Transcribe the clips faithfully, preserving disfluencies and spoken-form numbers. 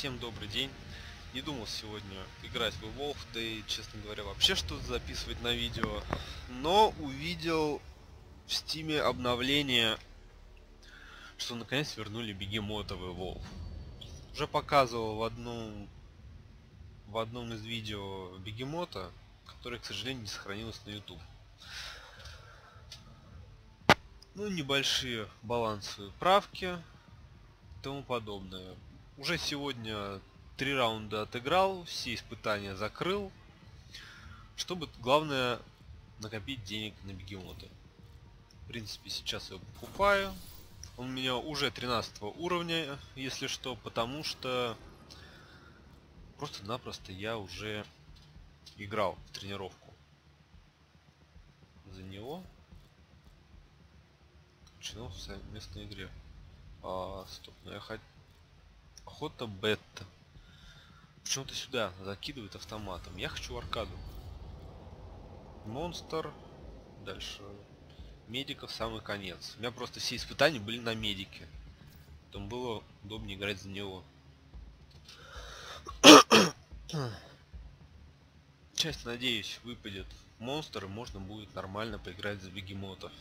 Всем добрый день. Не думал сегодня играть в Evolve, да и, честно говоря, вообще что-то записывать на видео. Но увидел в Стиме обновление, что наконец вернули бегемота в Evolve. Уже показывал в одном, в одном из видео бегемота, которое, к сожалению, не сохранилось на YouTube. Ну, небольшие балансовые правки и тому подобное. Уже сегодня три раунда отыграл, все испытания закрыл, чтобы, главное, накопить денег на бегемота. В принципе, сейчас я его покупаю. Он у меня уже тринадцатого уровня, если что, потому что просто-напросто я уже играл в тренировку за него. Начинал в совместной игре. А, стоп, ну я хоть... Охота бета. Почему-то сюда закидывает автоматом. Я хочу аркаду. Монстр. Дальше. Медика в самый конец. У меня просто все испытания были на медике. Там было удобнее играть за него. Часть, надеюсь, выпадет монстр, и можно будет нормально поиграть за бегемота.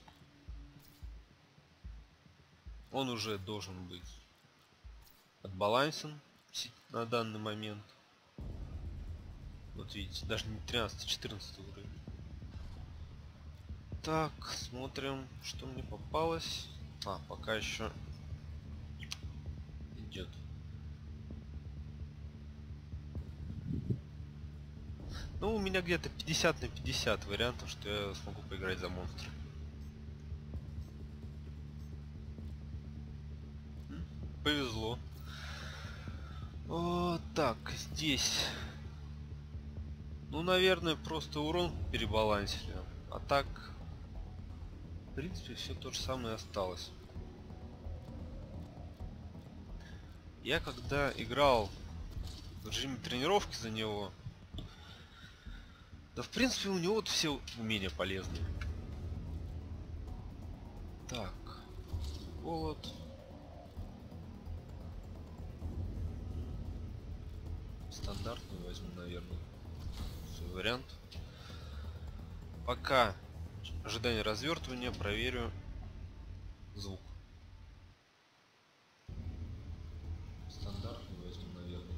Он уже должен быть отбалансен на данный момент. Вот видите, даже не тринадцатый, четырнадцатый уровень. Так, смотрим, что мне попалось. А, пока еще идет. Ну, у меня где-то пятьдесят на пятьдесят вариантов, что я смогу поиграть за монстра. Повезло. О, так, здесь. Ну, наверное, просто урон перебалансили. А так, в принципе, все то же самое осталось. Я когда играл в режиме тренировки за него, да, в принципе, у него вот все умения полезные. Так, голод. Стандартную возьму, наверное. Свой вариант. Пока ожидание развертывания, проверю звук. Стандартную возьму, наверное.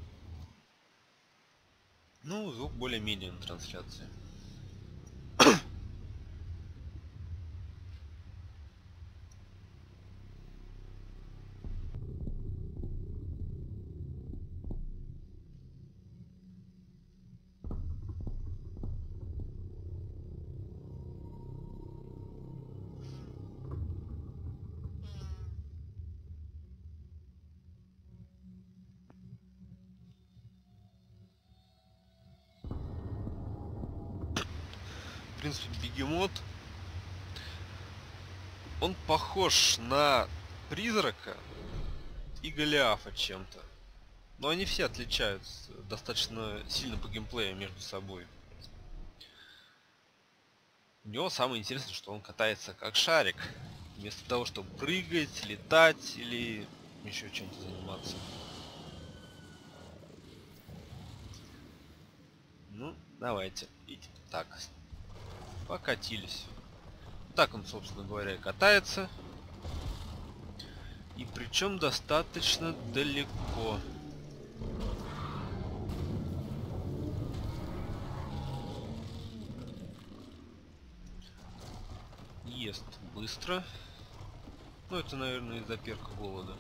Ну, звук более-менее на трансляции. В принципе, бегемот, он похож на призрака и Голиафа чем-то, но они все отличаются достаточно сильно по геймплею между собой. У него самое интересное, что он катается как шарик, вместо того, чтобы прыгать, летать или еще чем-то заниматься. Ну, давайте, идите так. Покатились. Так он, собственно говоря, катается. И причем достаточно далеко. Ест быстро. Ну, это, наверное, из-за перка голода.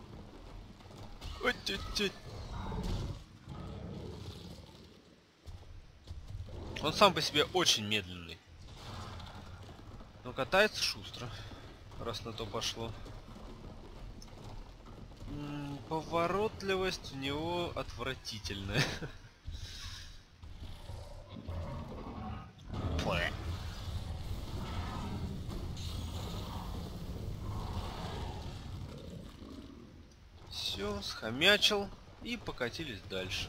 Он сам по себе очень медленный. Но катается шустро, раз на то пошло. М-м, поворотливость у него отвратительная. Все, схомячил и покатились дальше.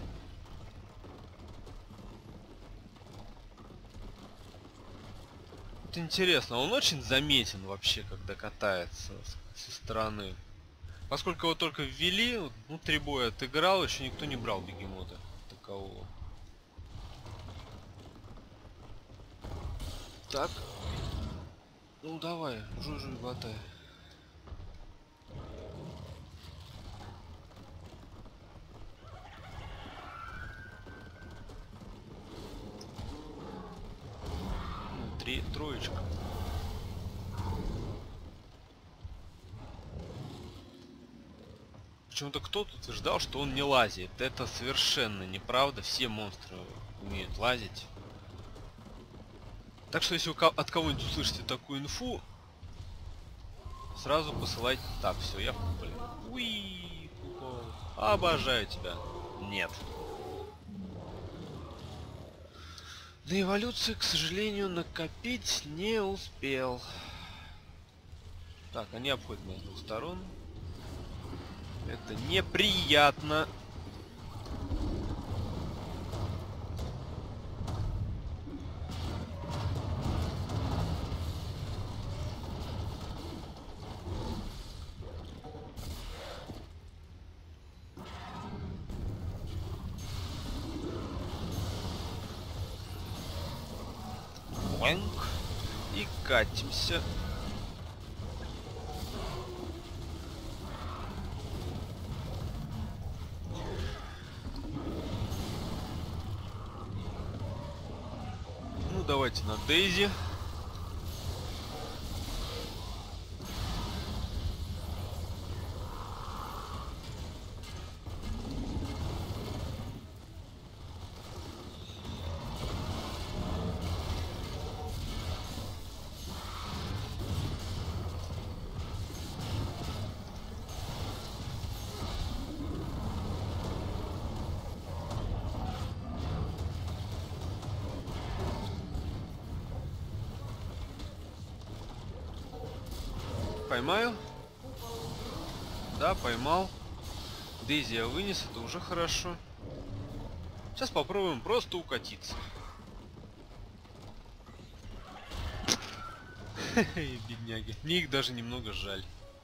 Вот интересно, он очень заметен вообще, когда катается со стороны. Поскольку его только ввели, вот, ну, три боя отыграл, еще никто не брал бегемота такового. Так. Ну давай, жуй-жуй, глотай. Ну, три, троечка. Почему-то кто-то утверждал, что он не лазит. Это совершенно неправда. Все монстры умеют лазить. Так что если вы от кого-нибудь услышите такую инфу, сразу посылайте. Так, все, я в куполе. Уи, купол. Обожаю тебя. Нет. На эволюцию, к сожалению, накопить не успел. Так, они обходят меня с двух сторон. Это неприятно. И катимся. Ну давайте на Дейзи. Поймаю? Да, поймал. Дейзи я вынес, это уже хорошо. Сейчас попробуем просто укатиться. Бедняги. Мне их даже немного жаль.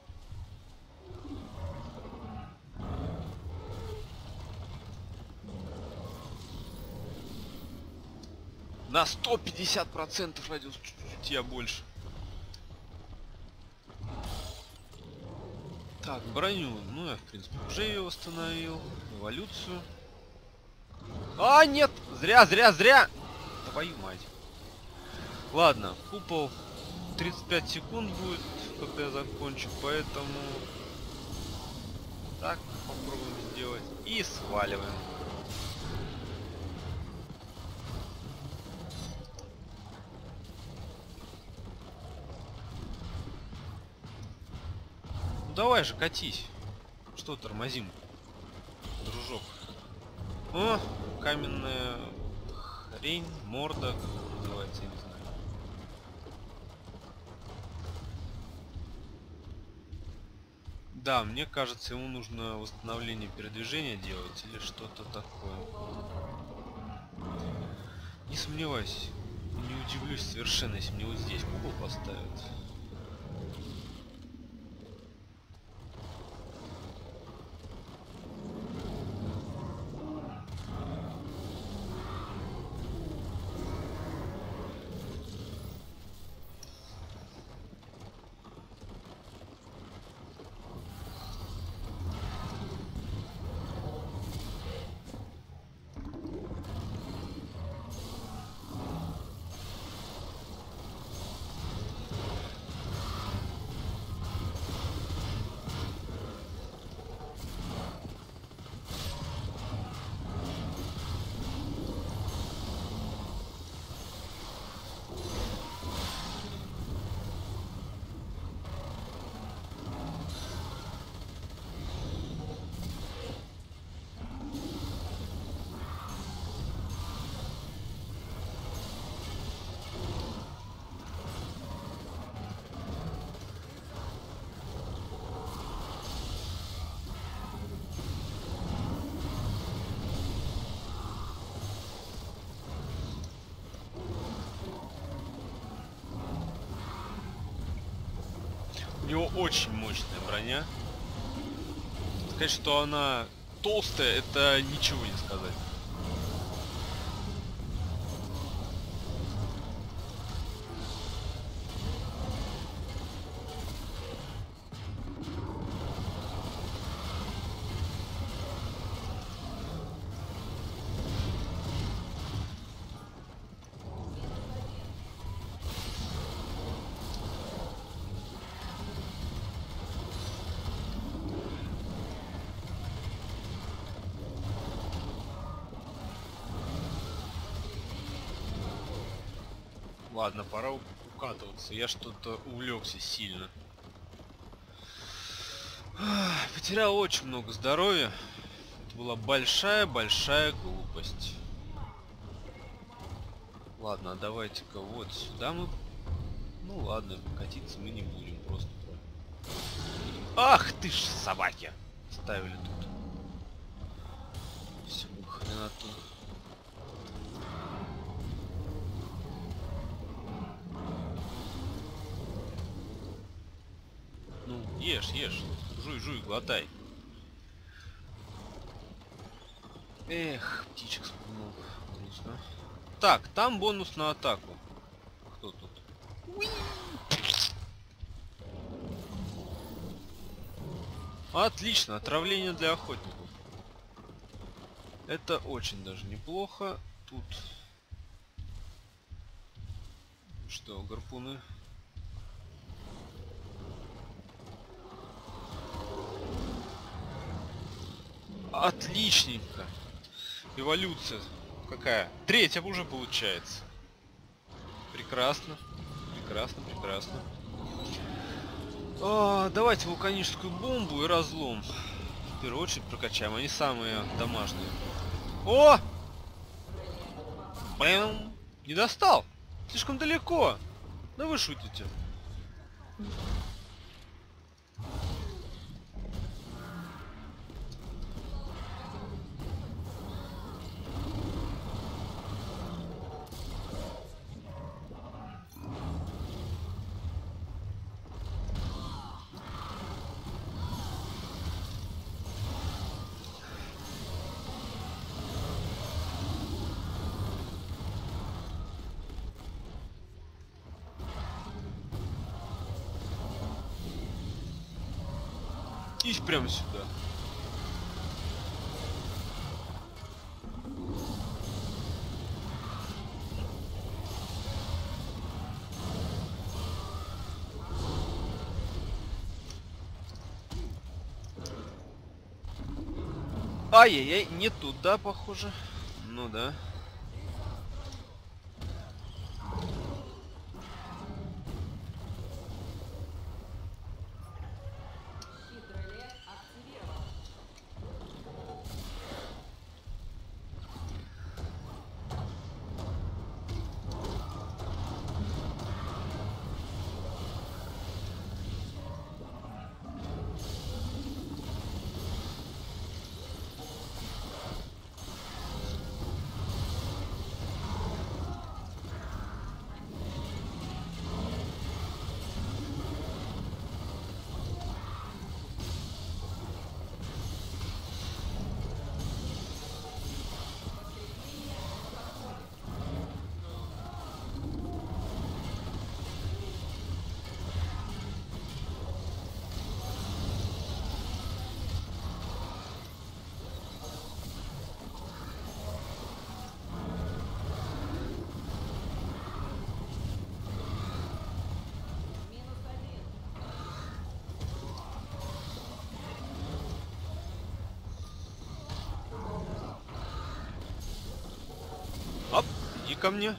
На сто пятьдесят процентов радиус, чуть-чуть я больше. Так, броню, ну я в принципе уже ее восстановил. Эволюцию. А, нет! Зря, зря, зря! Твою мать. Ладно, купол тридцать пять секунд будет, когда я закончу, поэтому... Так, попробуем сделать. И сваливаем. Ну давай же, катись. Что тормозим, дружок? О, каменная хрень, морда, как называется, я не знаю. Да, мне кажется, ему нужно восстановление передвижения делать или что-то такое. Не сомневаюсь, не удивлюсь совершенно, если мне вот здесь купол поставят. У него очень мощная броня. Сказать, что она толстая, это ничего не сказать. Ладно, пора укатываться. Я что-то увлекся сильно. Потерял очень много здоровья. Это была большая-большая глупость. Ладно, давайте-ка вот сюда мы... Ну ладно, катиться мы не будем просто. Ах ты ж собаки! Ставили тут. Все, хреноту. Ну, ешь, ешь. Жуй, жуй, глотай. Эх, птичек спугнул. Грустно. Так, там бонус на атаку. Кто тут? Уи! Отлично, отравление для охотников. Это очень даже неплохо. Тут... Что, гарпуны? Отличненько. Эволюция какая? Третья уже получается. Прекрасно. Прекрасно, прекрасно. А, давайте вулканическую бомбу и разлом. В первую очередь прокачаем. Они самые домашние. О! Блин! Не достал! Слишком далеко! Да вы шутите. И прямо сюда. Ай-яй-яй, не туда, похоже. Ну да. Оп, иди ко мне.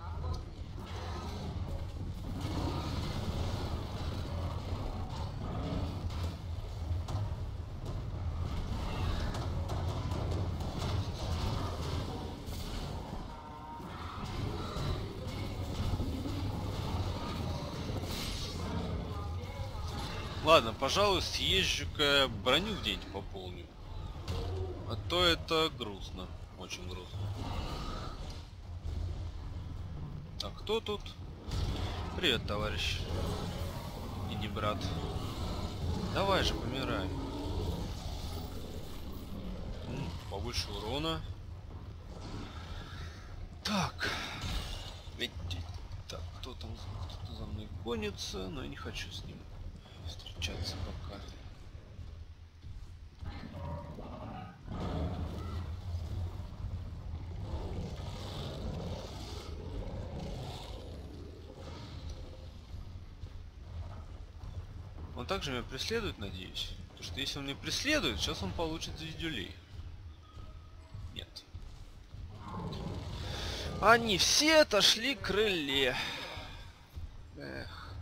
Ладно, пожалуй, съезжу-ка броню где-нибудь пополню. А то это грустно. Очень грустно. А кто тут? Привет, товарищ. И не брат. Давай же, помирай. побольше урона. Так. Ведь... Так, кто там кто за мной гонится, но я не хочу с ним встречаться пока. Он также меня преследует, надеюсь. Потому что если он меня преследует, сейчас он получит звездюлей. Нет. Они все отошли к крыле. Эх.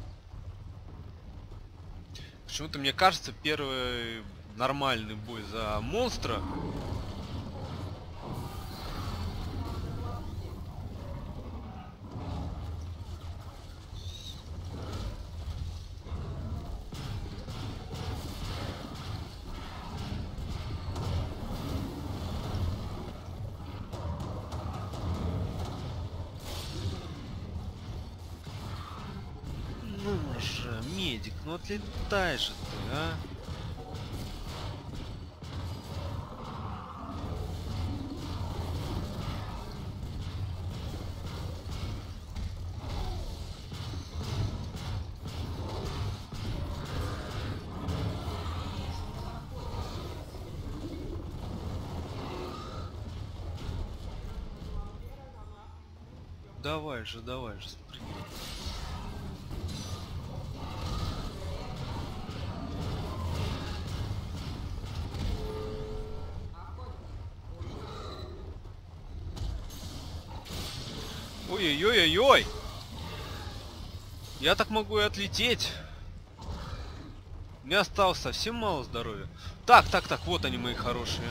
Почему-то мне кажется, первый нормальный бой за монстра. Ну же, медик, ну отлетай же ты, а! Давай же, давай же, спрыгни. Ой-ой-ой-ой-ой! Я так могу и отлететь. У меня осталось совсем мало здоровья. Так, так, так, вот они, мои хорошие.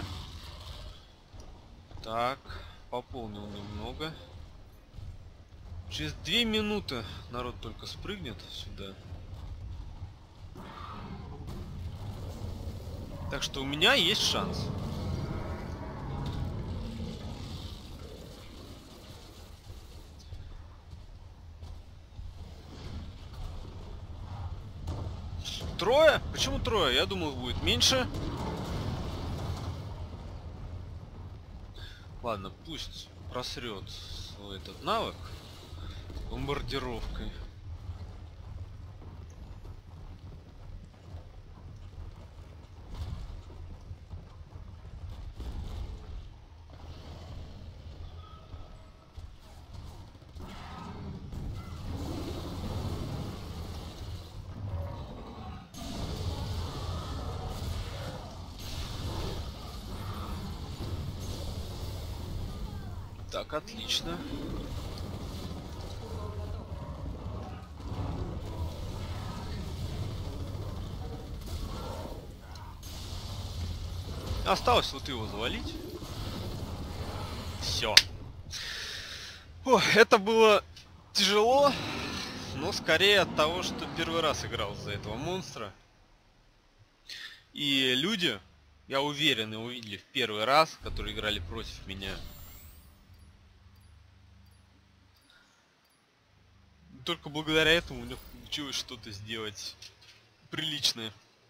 Так, пополнил немного. Через две минуты народ только спрыгнет сюда. Так что у меня есть шанс. Трое? Почему трое? Я думал, будет меньше. Ладно, пусть просрет свой этот навык бомбардировкой. Так, отлично. Осталось вот его завалить. Все. О, это было тяжело, но скорее от того, что первый раз играл за этого монстра. И люди, я уверен, и увидели в первый раз, которые играли против меня. Только благодаря этому у меня получилось что-то сделать приличное.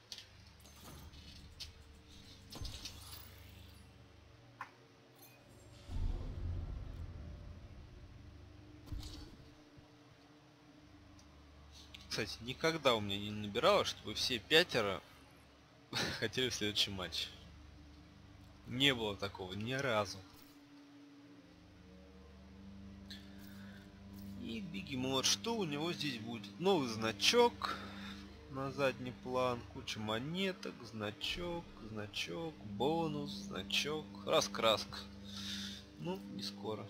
Кстати, никогда у меня не набиралось, чтобы все пятеро хотели в следующий матч. Не было такого ни разу. И бегемот, что у него здесь будет? Новый значок на задний план, куча монеток, значок, значок, бонус, значок, раскраска. Ну, не скоро.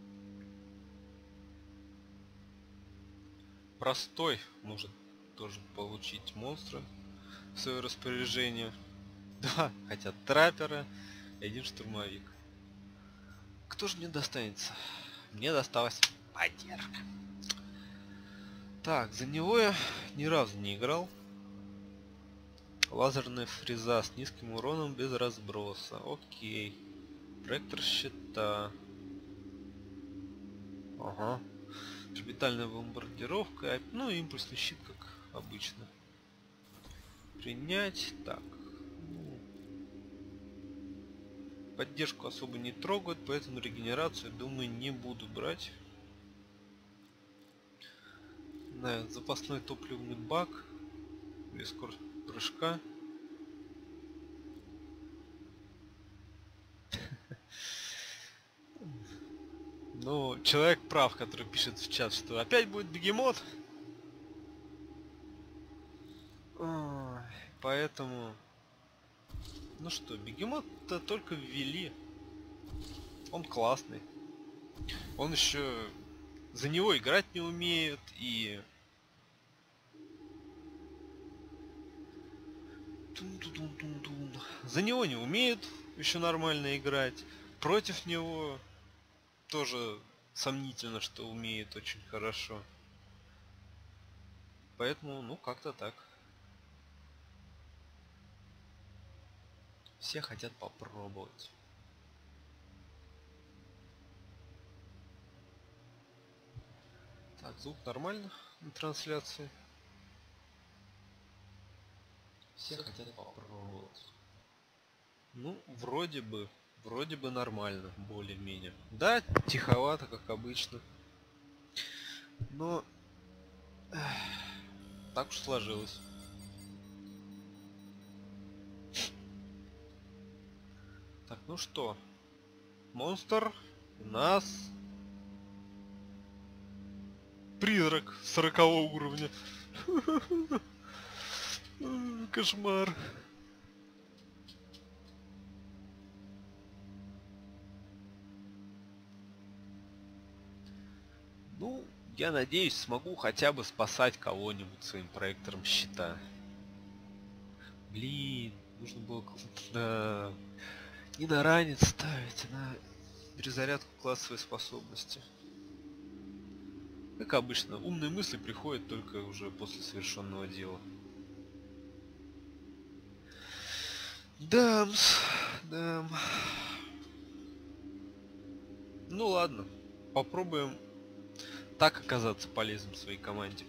Простой может тоже получить монстра в свое распоряжение. Да, хотя траппера и один штурмовик. Кто же мне достанется? Мне досталась поддержка. Так, за него я ни разу не играл. Лазерная фреза с низким уроном без разброса. Окей. Проектор щита. Ага. Орбитальная бомбардировка. Ну и импульсный щит, как обычно. Принять. Так. Ну. Поддержку особо не трогают, поэтому регенерацию, думаю, не буду брать. Да, запасной топливный бак. Или скорость прыжка. Ну, человек прав, который пишет в чат, что опять будет бегемот. Ой, поэтому... Ну что, бегемот-то только ввели. Он классный. Он еще... За него играть не умеют и... Тун-тун-тун-тун-тун. За него не умеют еще нормально играть. Против него тоже сомнительно, что умеет очень хорошо. Поэтому, ну, как-то так. Все хотят попробовать. Так, звук нормально на трансляции. Все хотят попробовать. Ну, вроде бы, вроде бы нормально, более-менее. Да, тиховато, как обычно. Но эх, так уж сложилось. Так, ну что, монстр у нас призрак сорокового уровня. Кошмар. Ну, я надеюсь, смогу хотя бы спасать кого-нибудь своим проектором щита. Блин, нужно было на... не на ранец ставить, а на перезарядку классовой способности. Как обычно, умные мысли приходят только уже после совершенного дела. Дамс, дам. Ну ладно, попробуем так оказаться полезным своей команде.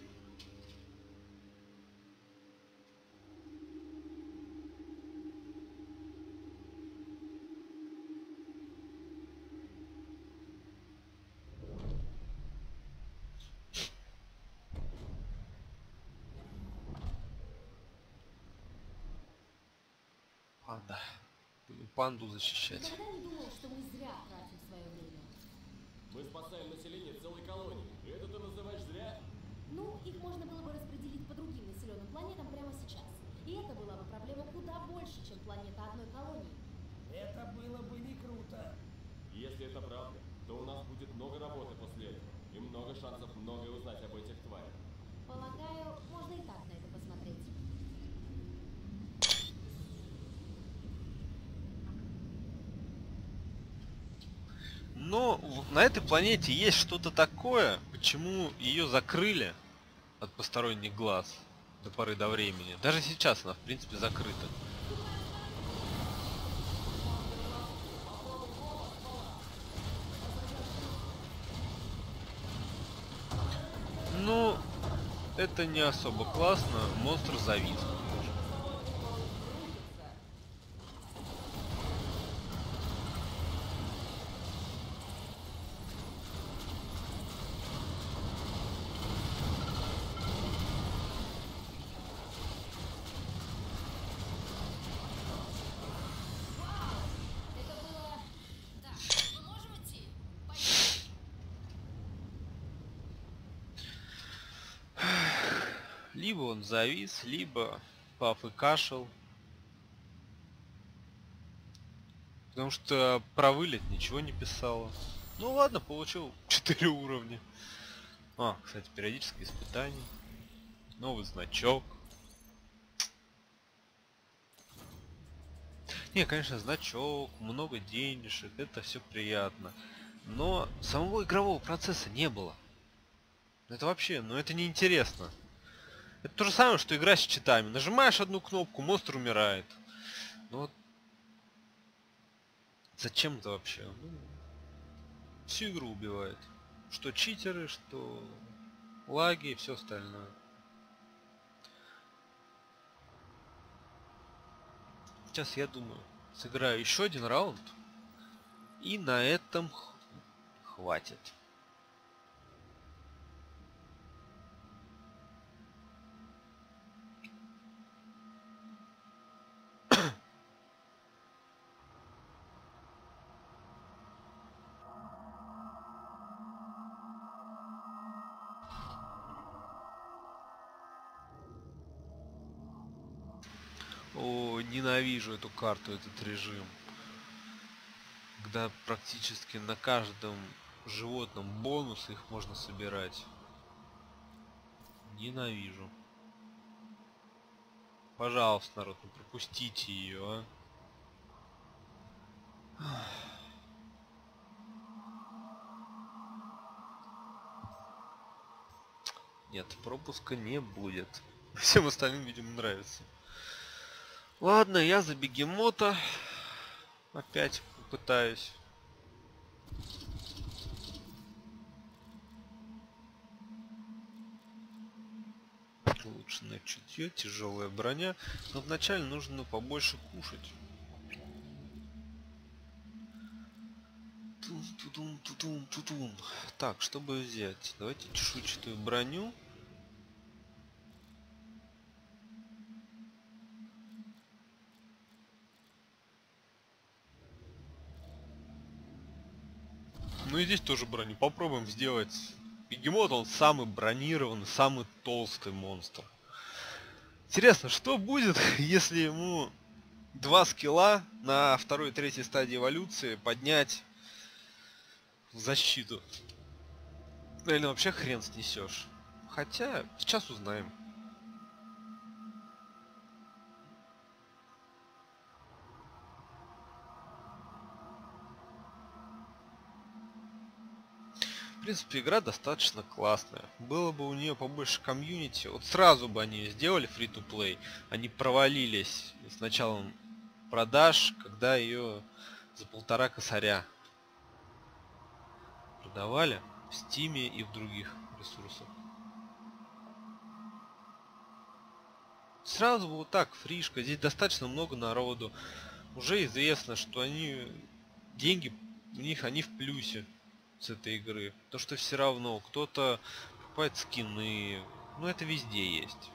Панда. Будем панду защищать. Никогда не думал, что мы зря тратим свое время. Мы спасаем население целой колонии. И это ты называешь зря? Ну, их можно было бы распределить по другим населенным планетам прямо сейчас. И это была бы проблема куда больше, чем планета одной колонии. Это было бы не круто. Если это правда, то у нас будет много работы после этого. И много шансов многое узнать об этих тварях. Полагаю, можно и так на это посмотреть. Но на этой планете есть что-то такое, почему ее закрыли от посторонних глаз до поры до времени. Даже сейчас она, в принципе, закрыта. Ну, это не особо классно. Монстр завис. Либо он завис, либо паф и кашел. Потому что про вылет ничего не писало. Ну ладно, получил четыре уровня. А, кстати, периодическое испытание. Новый значок. Не, конечно, значок, много денежек, это все приятно. Но самого игрового процесса не было. Это вообще, ну это неинтересно. Это то же самое, что игра с читами. Нажимаешь одну кнопку, монстр умирает. Ну вот. Зачем это вообще? Ну, всю игру убивает. Что читеры, что лаги и все остальное. Сейчас я думаю, сыграю еще один раунд И на этом хватит. О, ненавижу эту карту, этот режим. Когда практически на каждом животном бонус их можно собирать. Ненавижу. Пожалуйста, народ, не пропустите ее, а. Нет, пропуска не будет. Всем остальным, видимо, нравится. Ладно, я за бегемота опять попытаюсь. Улучшенное чутье, тяжелая броня. Но вначале нужно побольше кушать. Тун-тун-тун-тун-тун. Так, чтобы взять? Давайте чешуйчатую броню. Ну и здесь тоже броню. Попробуем сделать. Бегемот, он самый бронированный, самый толстый монстр. Интересно, что будет, если ему два скилла на второй и третьей стадии эволюции поднять в защиту? Или вообще хрен снесешь? Хотя, сейчас узнаем. В принципе, игра достаточно классная. Было бы у нее побольше комьюнити, вот сразу бы они ее сделали free-to-play. Они провалились с началом продаж, когда ее за полтора косаря продавали в Стиме и в других ресурсах. Сразу вот так, фришка, здесь достаточно много народу. Уже известно, что они деньги у них они в плюсе с этой игры. То, что все равно кто-то покупает скины, ну это везде есть.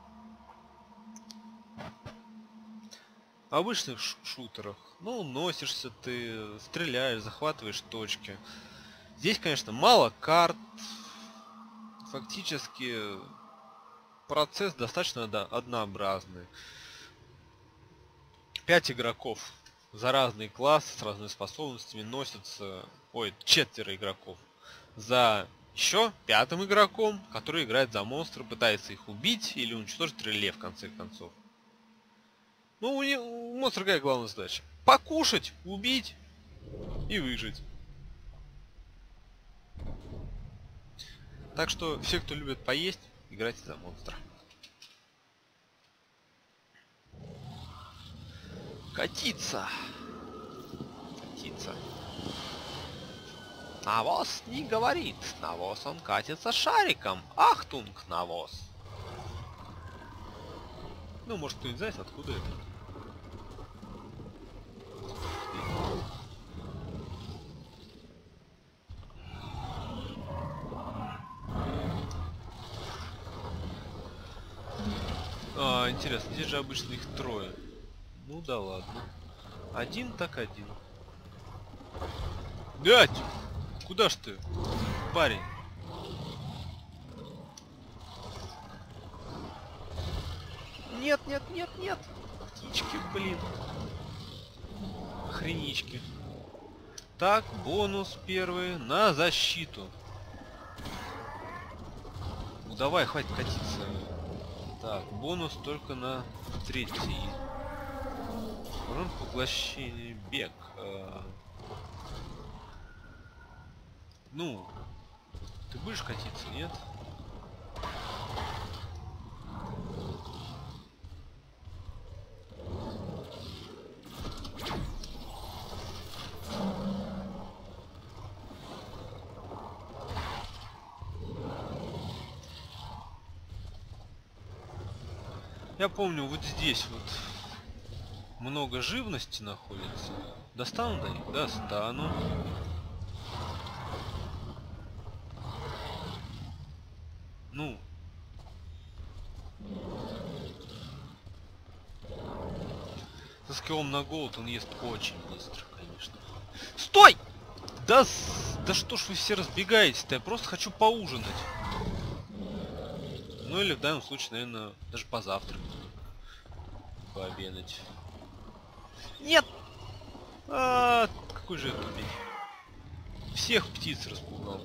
В обычных ш шутерах, ну носишься ты, стреляешь, захватываешь точки. Здесь, конечно, мало карт. Фактически процесс достаточно однообразный. Пять игроков за разные классы с разными способностями носятся. Ой, четверо игроков за еще пятым игроком, который играет за монстра, пытается их убить или уничтожить реле в конце концов. Ну, у, не, у монстра какая главная задача? Покушать, убить и выжить. Так что все, кто любит поесть, играйте за монстра. Катиться. Катиться. Навоз не говорит. Навоз он катится шариком. Ахтунг, навоз. Ну, может, кто-нибудь знает, откуда это? А, интересно, здесь же обычно их трое. Ну да ладно. Один так один. Дядь! Куда ж ты, парень? Нет, нет, нет, нет. Птички, блин. Хренички. Так, бонус первый на защиту. Ну давай, хватит катиться. Так, бонус только на третий. Урон поглощения, бег. Ну, ты будешь катиться, нет? Я помню, вот здесь вот много живности находится. Достану до них? Достану. Ну. Со скиллом на голод он ест очень быстро, конечно. Стой! Да, с... да что ж вы все разбегаетесь-то? Я просто хочу поужинать. Ну или в данном случае, наверное, даже позавтракать. Пообедать. Нет! А, какой же это тупик. Всех птиц распугал.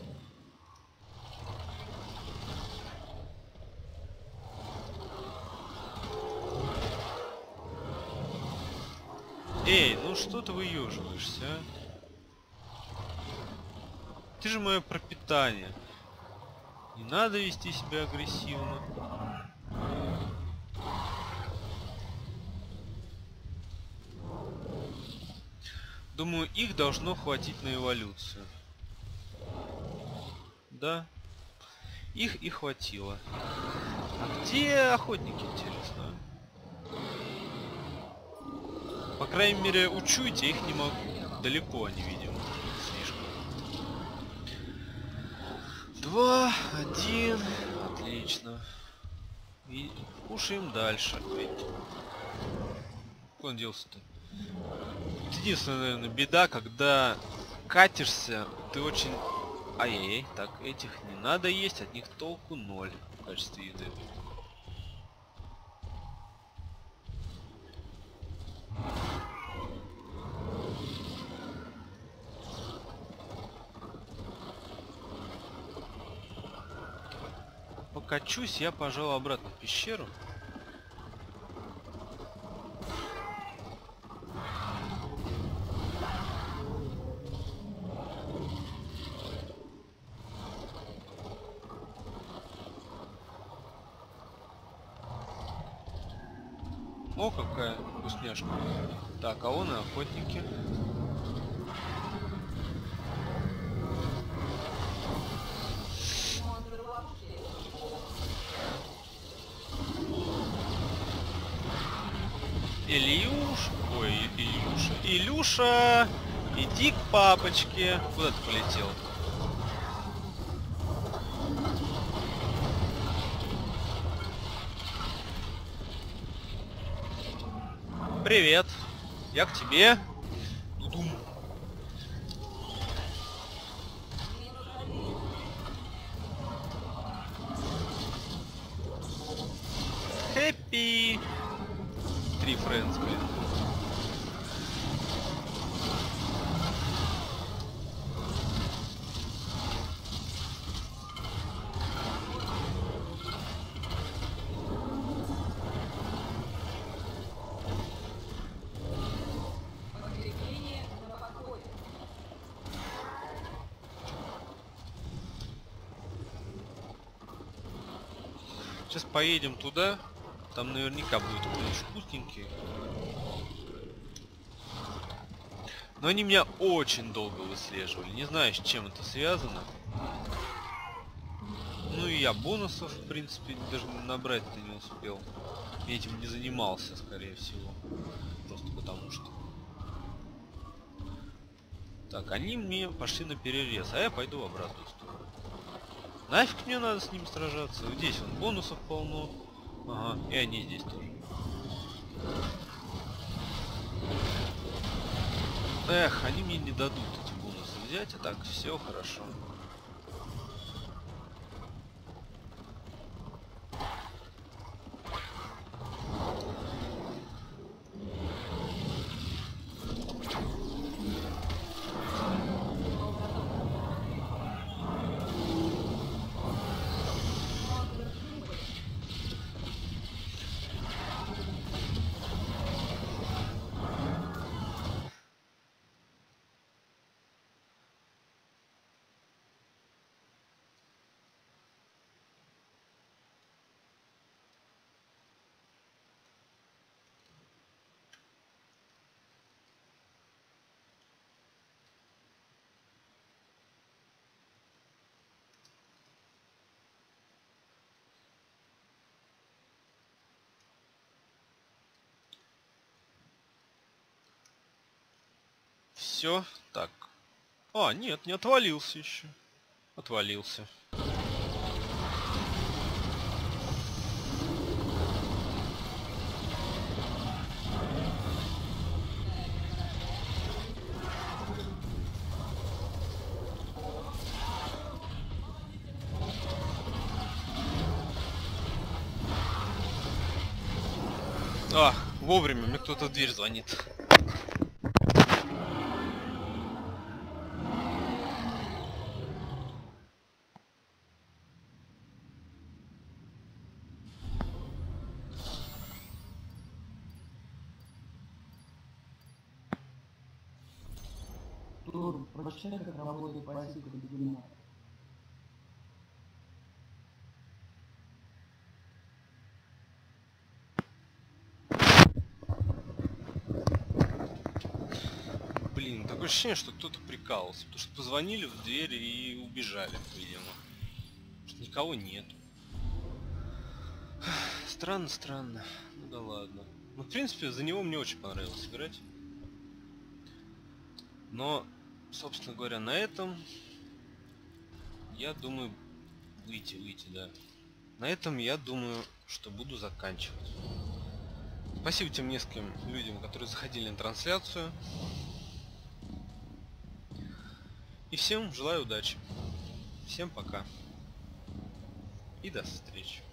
Эй, ну что ты выеживаешься, а? Ты же мое пропитание. Не надо вести себя агрессивно. Думаю, их должно хватить на эволюцию. Да. Их и хватило. А где охотники, интересно? По крайней мере, учуять я их не могу. Далеко они, видимо. Слишком. Два, один. Отлично. И кушаем дальше. Куда он делся-то? Единственная, наверное, беда, когда катишься, ты очень... Ай-яй-яй, так, этих не надо есть, от них толку ноль в качестве еды. Покачусь, я, пожалуй, обратно в пещеру. О, какая вкусняшка. Так, а вон и охотники. Илюш, ой, Илюша, Илюша, иди к папочке. Куда ты полетел? Привет, я к тебе. Иду. Хэппи. Три френдс, блин. Сейчас поедем туда. Там наверняка будет кто-нибудь вкусненький. Но они меня очень долго выслеживали. Не знаю, с чем это связано. Ну и я бонусов, в принципе, даже набрать-то не успел. Я этим не занимался, скорее всего. Просто потому что. Так, они мне пошли на перерез, а я пойду в обратную сторону. Нафиг мне надо с ними сражаться? Вот здесь вон бонусов полно. Ага, и они здесь тоже. Эх, они мне не дадут эти бонусы взять, а так все хорошо. Все, так. А, нет, не отвалился еще. Отвалился. А, вовремя, мне кто-то в дверь звонит. Тур, прочитай, как работает пассивка бегуна. Блин, такое ощущение, что кто-то прикалывался. Потому что позвонили в дверь и убежали, видимо. Что никого нет. Странно, странно. Ну да ладно. Ну, в принципе, за него мне очень понравилось играть. Но, собственно говоря, на этом я думаю... Выйти, выйти, да. На этом я думаю, что буду заканчивать. Спасибо тем нескольким людям, которые заходили на трансляцию. И всем желаю удачи. Всем пока. И до встречи.